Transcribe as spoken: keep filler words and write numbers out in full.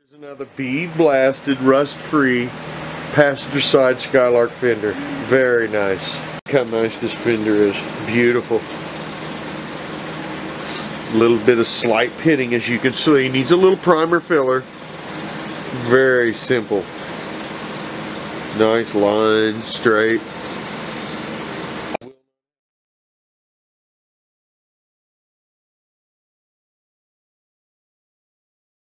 Here's another bead blasted, rust free passenger side Skylark fender. Very nice. Look how nice this fender is. Beautiful. A little bit of slight pitting, as you can see. Needs a little primer filler. Very simple. Nice lines, straight.